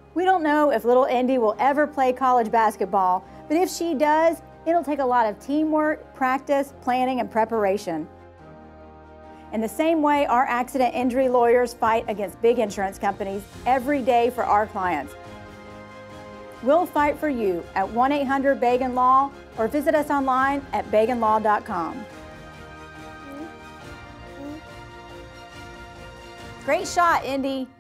We don't know if little Indy will ever play college basketball, but if she does, it'll take a lot of teamwork, practice, planning, and preparation. In the same way, our accident injury lawyers fight against big insurance companies every day for our clients. We'll fight for you at 1-800-BAGEN-LAW or visit us online at bagenlaw.com. Great shot, Indy.